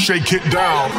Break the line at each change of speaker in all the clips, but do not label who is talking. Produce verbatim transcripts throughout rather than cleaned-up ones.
shake it down.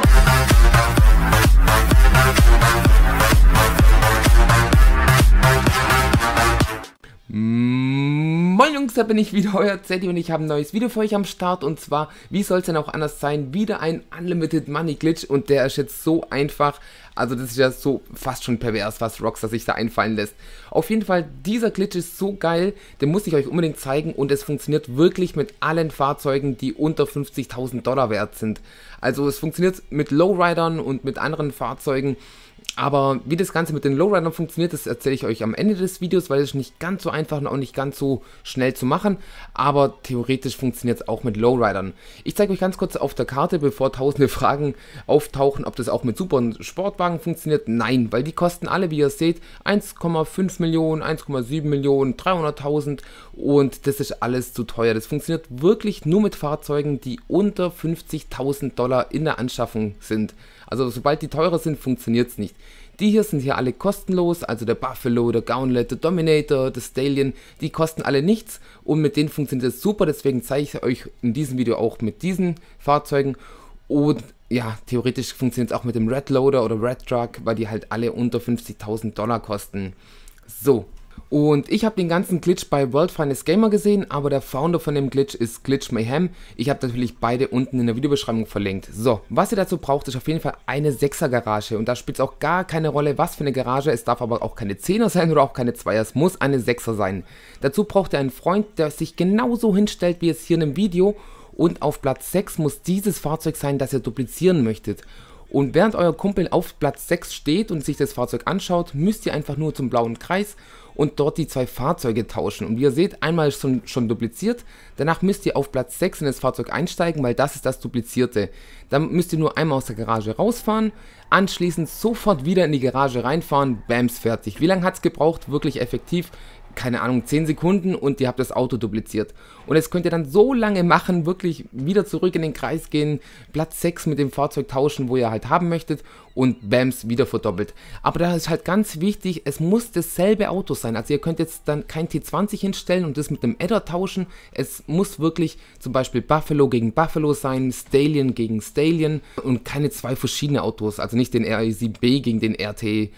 Moin Jungs, da bin ich wieder, euer Zeddy, und ich habe ein neues Video für euch am Start, und zwar, wie soll es denn auch anders sein, wieder ein Unlimited Money Glitch, und der ist jetzt so einfach, also das ist ja so fast schon pervers, was Rockstar sich da einfallen lässt. Auf jeden Fall, dieser Glitch ist so geil, den muss ich euch unbedingt zeigen, und es funktioniert wirklich mit allen Fahrzeugen, die unter fünfzigtausend Dollar wert sind. Also es funktioniert mit Lowridern und mit anderen Fahrzeugen. Aber wie das Ganze mit den Lowridern funktioniert, das erzähle ich euch am Ende des Videos, weil es nicht ganz so einfach und auch nicht ganz so schnell zu machen. Aber theoretisch funktioniert es auch mit Lowridern. Ich zeige euch ganz kurz auf der Karte, bevor tausende Fragen auftauchen, ob das auch mit Super- und Sportwagen funktioniert. Nein, weil die kosten alle, wie ihr seht, eins Komma fünf Millionen, eins Komma sieben Millionen, dreihunderttausend, und das ist alles zu teuer. Das funktioniert wirklich nur mit Fahrzeugen, die unter fünfzigtausend Dollar in der Anschaffung sind. Also sobald die teurer sind, funktioniert es nicht. Die hier sind hier alle kostenlos, also der Buffalo, der Gauntlet, der Dominator, der Stallion, die kosten alle nichts, und mit denen funktioniert es super, deswegen zeige ich euch in diesem Video auch mit diesen Fahrzeugen. Und ja, theoretisch funktioniert es auch mit dem Red Loader oder Red Truck, weil die halt alle unter fünfzigtausend Dollar kosten. So. Und ich habe den ganzen Glitch bei World Finest Gamer gesehen, aber der Founder von dem Glitch ist Glitch Mayhem. Ich habe natürlich beide unten in der Videobeschreibung verlinkt. So, was ihr dazu braucht, ist auf jeden Fall eine sechser Garage, und da spielt es auch gar keine Rolle, was für eine Garage. Es darf aber auch keine zehner sein oder auch keine zweier, es muss eine sechser sein. Dazu braucht ihr einen Freund, der sich genauso hinstellt wie es hier in dem Video, und auf Platz sechs muss dieses Fahrzeug sein, das ihr duplizieren möchtet. Und während euer Kumpel auf Platz sechs steht und sich das Fahrzeug anschaut, müsst ihr einfach nur zum blauen Kreis und dort die zwei Fahrzeuge tauschen. Und wie ihr seht, einmal ist schon, schon dupliziert, danach müsst ihr auf Platz sechs in das Fahrzeug einsteigen, weil das ist das Duplizierte. Dann müsst ihr nur einmal aus der Garage rausfahren, anschließend sofort wieder in die Garage reinfahren, bams, fertig. Wie lange hat es gebraucht? Wirklich effektiv? Keine Ahnung, zehn Sekunden, und ihr habt das Auto dupliziert. Und das könnt ihr dann so lange machen, wirklich wieder zurück in den Kreis gehen, Platz sechs mit dem Fahrzeug tauschen, wo ihr halt haben möchtet, und bams, wieder verdoppelt. Aber da ist halt ganz wichtig, es muss dasselbe Auto sein. Also ihr könnt jetzt dann kein T zwanzig hinstellen und das mit dem Adder tauschen. Es muss wirklich zum Beispiel Buffalo gegen Buffalo sein, Stallion gegen Stallion, und keine zwei verschiedene Autos. Also nicht den R E sieben B gegen den R T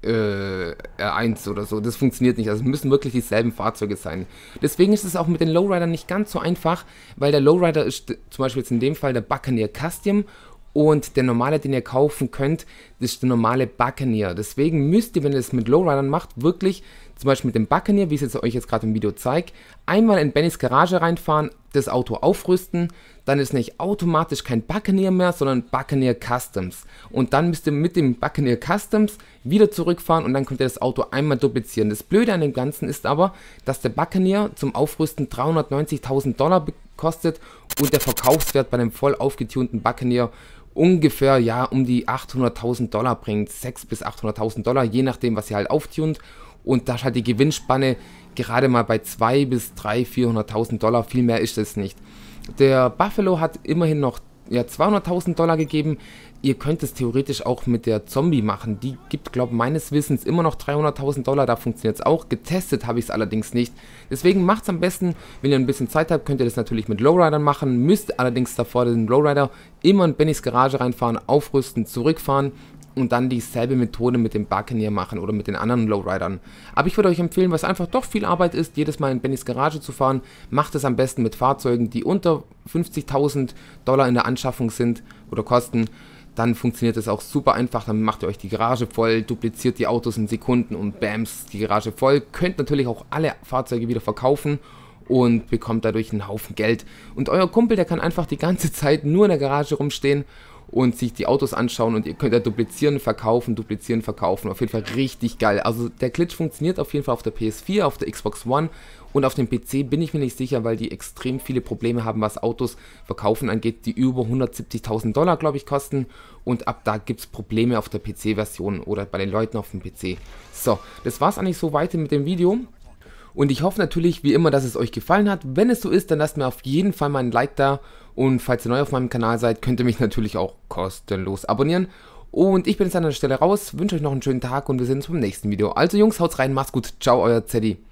R eins oder so, das funktioniert nicht, also es müssen wirklich dieselben Fahrzeuge sein. Deswegen ist es auch mit den Lowridern nicht ganz so einfach, weil der Lowrider ist zum Beispiel jetzt in dem Fall der Buccaneer Custom, und der normale, den ihr kaufen könnt, das ist der normale Buccaneer. Deswegen müsst ihr, wenn ihr es mit Lowridern macht, wirklich zum Beispiel mit dem Buccaneer, wie ich es euch jetzt gerade im Video zeige, einmal in Bennys Garage reinfahren, das Auto aufrüsten, dann ist nicht automatisch kein Buccaneer mehr, sondern Buccaneer Customs. Und dann müsst ihr mit dem Buccaneer Customs wieder zurückfahren, und dann könnt ihr das Auto einmal duplizieren. Das Blöde an dem Ganzen ist aber, dass der Buccaneer zum Aufrüsten dreihundertneunzigtausend Dollar kostet und der Verkaufswert bei einem voll aufgetunten Buccaneer ungefähr, ja, um die achthunderttausend Dollar bringt, sechshunderttausend bis achthunderttausend Dollar, je nachdem, was ihr halt auftunt. Und da ist halt die Gewinnspanne gerade mal bei zweihunderttausend bis dreihunderttausend, vierhunderttausend Dollar, viel mehr ist es nicht. Der Buffalo hat immerhin noch ja, zweihunderttausend Dollar gegeben. Ihr könnt es theoretisch auch mit der Zombie machen. Die gibt, glaube ich, meines Wissens immer noch dreihunderttausend Dollar. Da funktioniert es auch. Getestet habe ich es allerdings nicht. Deswegen macht es am besten, wenn ihr ein bisschen Zeit habt, könnt ihr das natürlich mit Lowridern machen. Müsst allerdings davor den Lowrider immer in Bennys Garage reinfahren, aufrüsten, zurückfahren und dann dieselbe Methode mit dem Buccaneer machen oder mit den anderen Lowridern. Aber ich würde euch empfehlen, was einfach doch viel Arbeit ist, jedes Mal in Bennys Garage zu fahren, macht es am besten mit Fahrzeugen, die unter fünfzigtausend Dollar in der Anschaffung sind oder kosten. Dann funktioniert es auch super einfach, dann macht ihr euch die Garage voll, dupliziert die Autos in Sekunden und bams, die Garage voll. Könnt natürlich auch alle Fahrzeuge wieder verkaufen und bekommt dadurch einen Haufen Geld. Und euer Kumpel, der kann einfach die ganze Zeit nur in der Garage rumstehen und sich die Autos anschauen, und ihr könnt ja duplizieren, verkaufen, duplizieren, verkaufen. Auf jeden Fall richtig geil. Also der Glitch funktioniert auf jeden Fall auf der P S vier, auf der Xbox One, und auf dem P C bin ich mir nicht sicher, weil die extrem viele Probleme haben, was Autos verkaufen angeht, die über hundertsiebzigtausend Dollar, glaube ich, kosten, und ab da gibt es Probleme auf der P C-Version oder bei den Leuten auf dem P C. So, das war es eigentlich so weit mit dem Video. Und ich hoffe natürlich, wie immer, dass es euch gefallen hat. Wenn es so ist, dann lasst mir auf jeden Fall mal ein Like da. Und falls ihr neu auf meinem Kanal seid, könnt ihr mich natürlich auch kostenlos abonnieren. Und ich bin jetzt an der Stelle raus, wünsche euch noch einen schönen Tag und wir sehen uns beim nächsten Video. Also Jungs, haut's rein, macht's gut, ciao, euer Zeddy.